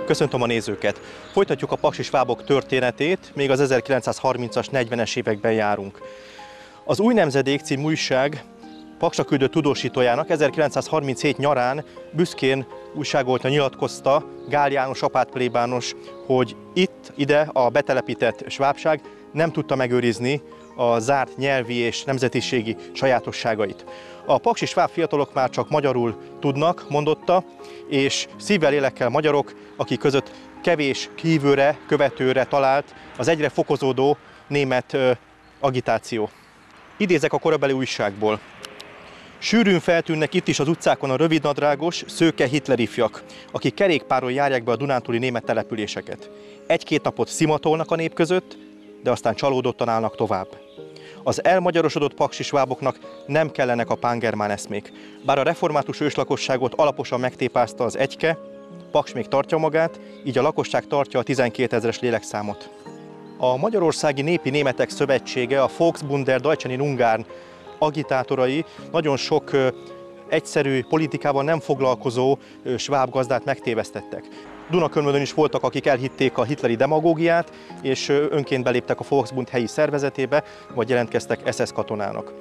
Köszöntöm a nézőket! Folytatjuk a paksi svábok történetét, még az 1930-as, 40-es években járunk. Az Új Nemzedék című újság Paksra küldött tudósítójának 1937 nyarán büszkén újságolta, nyilatkozta Gál János apátplébános, hogy ide a betelepített svábság nem tudta megőrizni a zárt nyelvi és nemzetiségi sajátosságait. A paksi sváb fiatalok már csak magyarul tudnak, mondotta, és szívvel, lélekkel magyarok, akik között kevés hívőre, követőre talált az egyre fokozódó német agitáció. Idézek a korabeli újságból. Sűrűn feltűnnek itt is az utcákon a rövidnadrágos, szőke hitlerifjak, akik kerékpáron járják be a dunántúli német településeket. Egy-két napot szimatolnak a nép között, de aztán csalódottan állnak tovább. Az elmagyarosodott paksi sváboknak nem kellenek a pángermán eszmék. Bár a református őslakosságot alaposan megtépázta az egyke, Paks még tartja magát, így a lakosság tartja a 12 000-es lélekszámot. A Magyarországi Népi Németek Szövetsége, a Volksbund der Deutschen in Ungarn agitátorai nagyon sok egyszerű politikával nem foglalkozó sváb gazdát megtévesztettek. Dunakörmödön is voltak, akik elhitték a hitleri demagógiát, és önként beléptek a Volksbund helyi szervezetébe, vagy jelentkeztek SS katonának.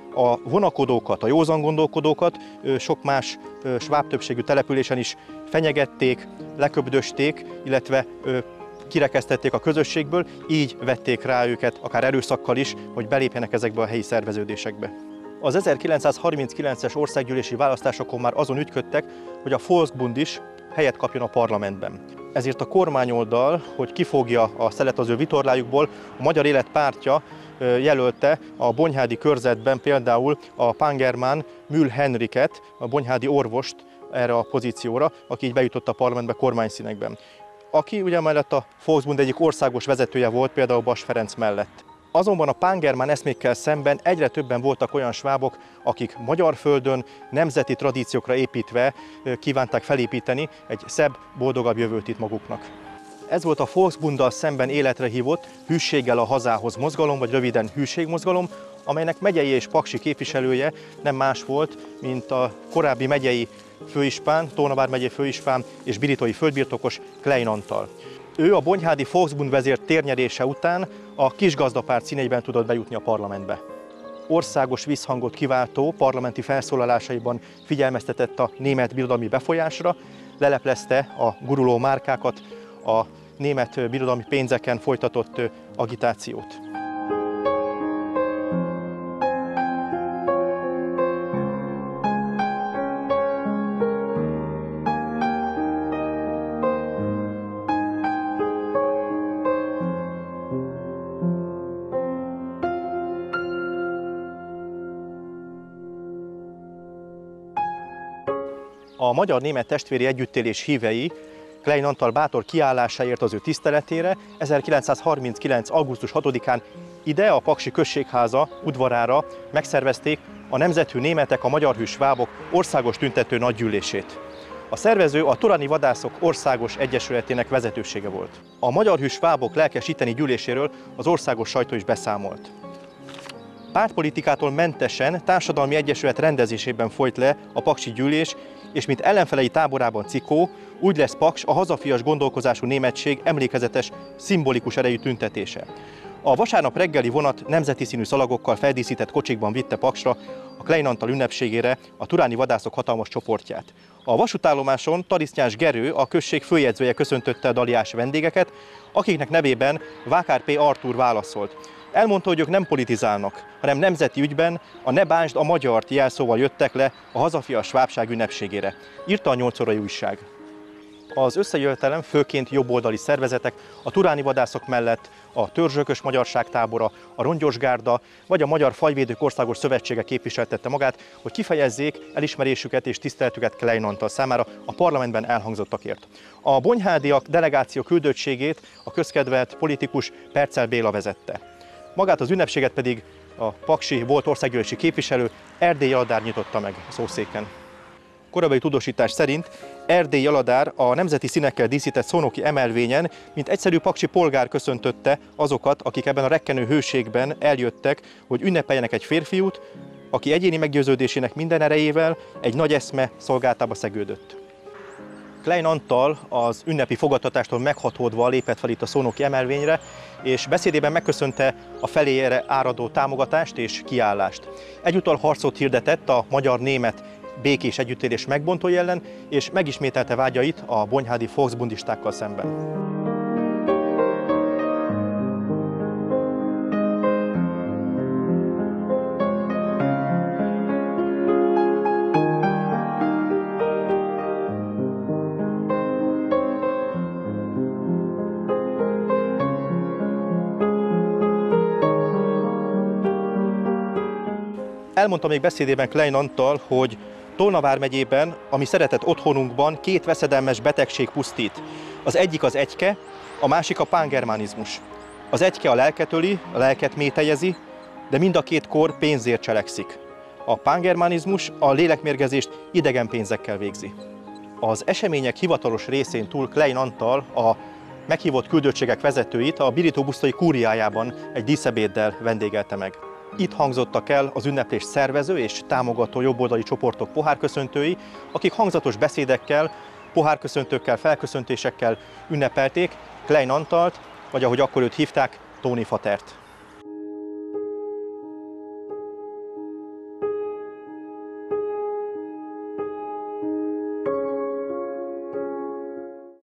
A vonakodókat, a józan gondolkodókat sok más sváb többségű településen is fenyegették, leköbdösték, illetve kirekesztették a közösségből, így vették rá őket, akár erőszakkal is, hogy belépjenek ezekbe a helyi szerveződésekbe. Az 1939-es országgyűlési választásokon már azon ügyködtek, hogy a Volksbund is helyet kapjon a parlamentben. Ezért a kormányoldal, hogy kifogja a szelet az ő vitorlájukból, a Magyar Élet pártja jelölte a bonyhádi körzetben például a pángermán Mühl Henriket, a bonyhádi orvost erre a pozícióra, aki így bejutott a parlamentbe kormányszínekben. Aki ugye mellett a Volksbund egyik országos vezetője volt, például Bas Ferenc mellett. Azonban a pángermán eszmékkel szemben egyre többen voltak olyan svábok, akik magyar földön nemzeti tradíciókra építve kívánták felépíteni egy szebb, boldogabb jövőt itt maguknak. Ez volt a Volksbunddal szemben életre hívott Hűséggel a hazához mozgalom, vagy röviden hűségmozgalom, amelynek megyei és paksi képviselője nem más volt, mint a korábbi megyei főispán, Tóna megyei főispán és biritói földbirtokos Klein Antal. Ő a bonyhádi Volksbund vezér térnyerése után a kisgazdapárt színeiben tudott bejutni a parlamentbe. Országos visszhangot kiváltó parlamenti felszólalásaiban figyelmeztetett a német birodalmi befolyásra, leleplezte a guruló márkákat, a német birodalmi pénzeken folytatott agitációt. A magyar-német testvéri együttélés hívei Klein Antal bátor kiállásáért az ő tiszteletére 1939. augusztus 6-án ide a paksi községháza udvarára megszervezték a nemzethű németek, a magyarhű svábok országos tüntető nagygyűlését. A szervező a Turani Vadászok Országos Egyesületének vezetősége volt. A magyarhű svábok lelkes itteni gyűléséről az országos sajtó is beszámolt. Pártpolitikától mentesen társadalmi egyesület rendezésében folyt le a paksi gyűlés, és mint ellenfelei táborában cikó, úgy lesz Paks a hazafias gondolkozású németség emlékezetes, szimbolikus erejű tüntetése. A vasárnap reggeli vonat nemzeti színű szalagokkal feldíszített kocsikban vitte Paksra a Klein Antal ünnepségére a turáni vadászok hatalmas csoportját. A vasútállomáson Tarisznyás Gerő, a község főjegyzője köszöntötte a daliás vendégeket, akiknek nevében Vákár P. Artúr válaszolt. Elmondta, hogy ők nem politizálnak, hanem nemzeti ügyben a Ne bántsd a magyart jelszóval jöttek le a hazafias svábság ünnepségére, írta a 8 órai újság. Az összejövetelem főként jobboldali szervezetek, a turáni vadászok mellett a Törzsökös Magyarság tábora, a Rongyos Gárda vagy a Magyar Fajvédők Országos Szövetsége képviseltette magát, hogy kifejezzék elismerésüket és tiszteletüket Klein Antal számára a parlamentben elhangzottakért. A bonyhádiak delegáció küldöttségét a közkedvelt politikus Percel Béla vezette. Magát az ünnepséget pedig a paksi volt országgyűlési képviselő Erdély Jaladár nyitotta meg a szószéken. Korabeli tudósítás szerint Erdély Jaladár a nemzeti színekkel díszített szónoki emelvényen, mint egyszerű paksi polgár köszöntötte azokat, akik ebben a rekkenő hőségben eljöttek, hogy ünnepeljenek egy férfiút, aki egyéni meggyőződésének minden erejével egy nagy eszme szolgáltába szegődött. Klein Antal az ünnepi fogadtatástól meghatódva lépett fel itt a szónoki emelvényre, és beszédében megköszönte a feléje áradó támogatást és kiállást. Egyúttal harcot hirdetett a magyar-német békés együttélés megbontói ellen, és megismételte vágyait a bonyhádi volksbundistákkal szemben. Elmondta még beszédében Klein Antal, hogy Tolna vármegyében, ami szeretett otthonunkban, két veszedelmes betegség pusztít. Az egyik az egyke, a másik a pángermánizmus. Az egyke a lelket öli, a lelket métejezi, de mind a két kor pénzért cselekszik. A pángermánizmus a lélekmérgezést idegen pénzekkel végzi. Az események hivatalos részén túl Klein Antal a meghívott küldöttségek vezetőit a Birító-Busztai kúriájában egy díszebéddel vendégelte meg. Itt hangzottak el az ünneplés szervező és támogató jobboldali csoportok pohárköszöntői, akik hangzatos beszédekkel, pohárköszöntőkkel, felköszöntésekkel ünnepelték Klein Antalt, vagy ahogy akkor őt hívták, Tóni Fatert.